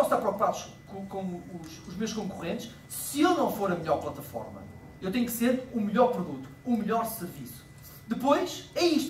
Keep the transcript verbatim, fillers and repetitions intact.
posso estar preocupado com, com os, os meus concorrentes se eu não for a melhor plataforma. Eu tenho que ser o melhor produto, o melhor serviço. Depois, é isto.